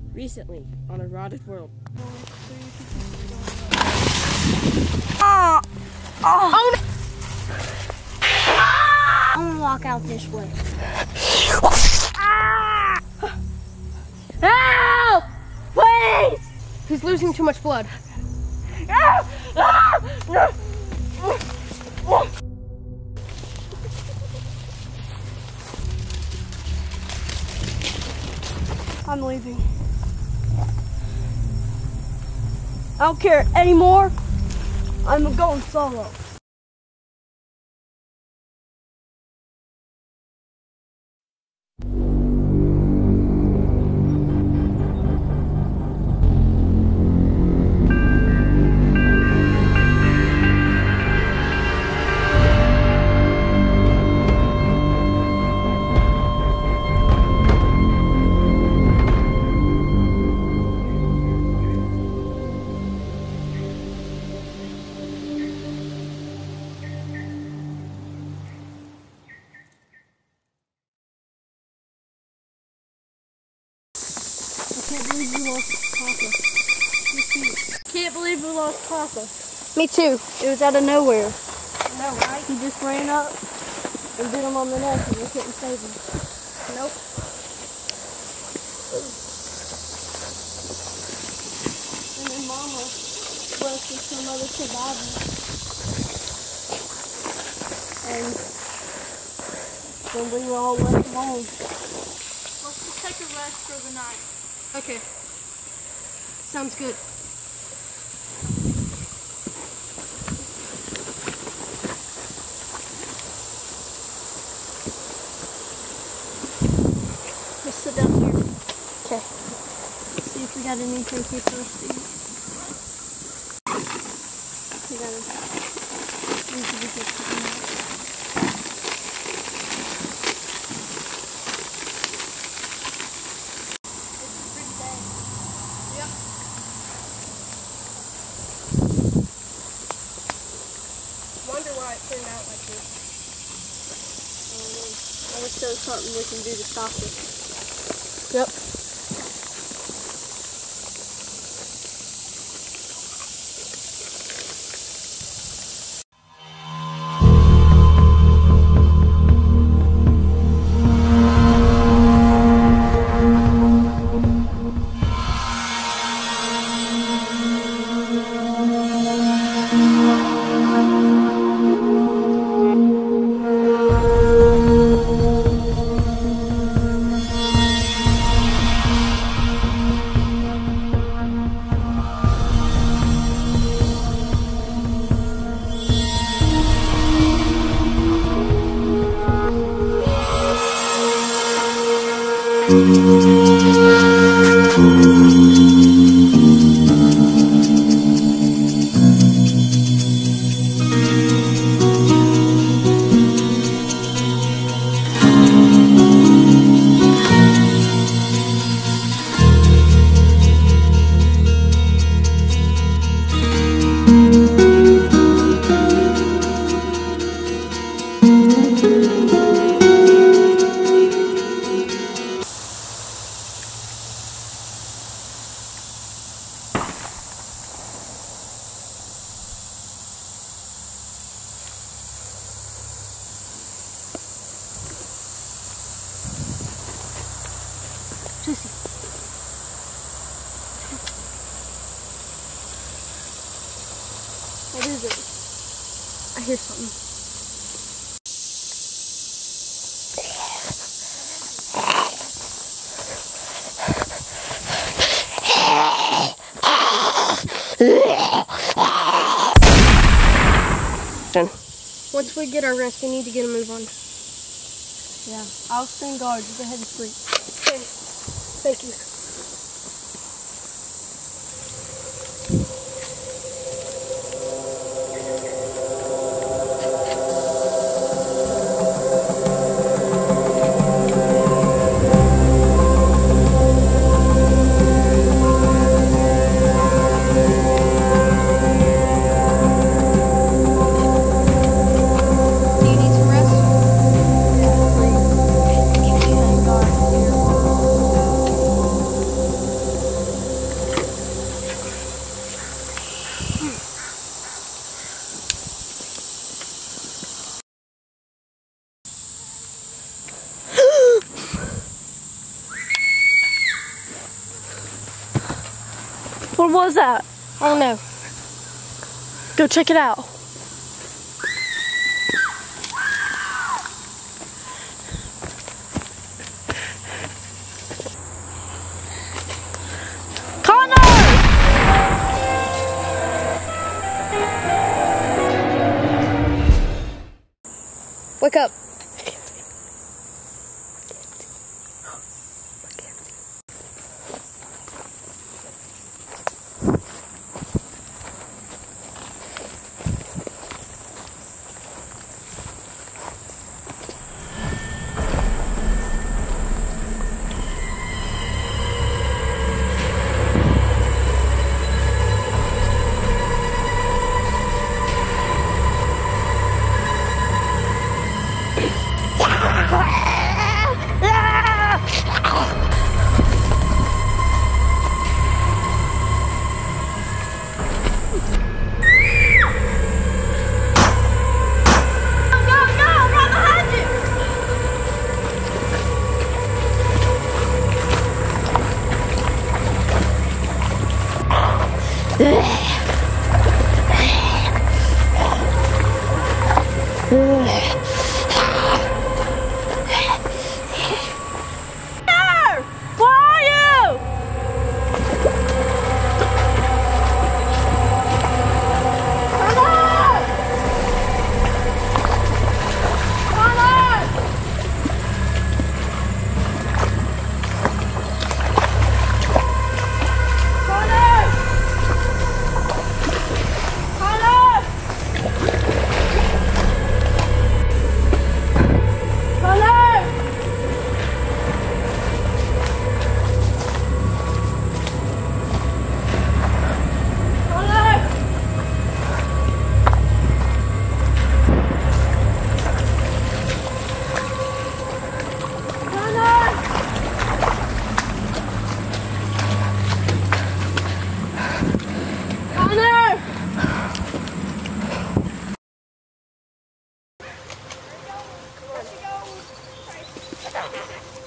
Recently, on a rotted world. Oh no! I'm gonna walk out this way. Help! Please! He's losing too much blood. I'm leaving. I don't care anymore. I'm going solo. I can't believe we lost Papa. Me too. Can't believe we lost Papa. Me too. It was out of nowhere. No, right? He just ran up and bit him on the neck and we couldn't save him. Nope. And then Mama left with some other survivors. And then we were all left alone. Let's just take a rest for the night. Okay. Sounds good. Just sit down here. Okay. See if we got anything here for us to eat. We gotta usually get something else. Wonder why it turned out like this. I wish there was something we can do to stop it. Yep. Jesse. What is it? I hear something. Once we get our rest, we need to get a move on. Yeah, I'll stand guard. You go ahead and sleep. Okay. Thank you. Please. Keep me on guard here. What was that? I don't know. Go check it out. Wake up. Connor!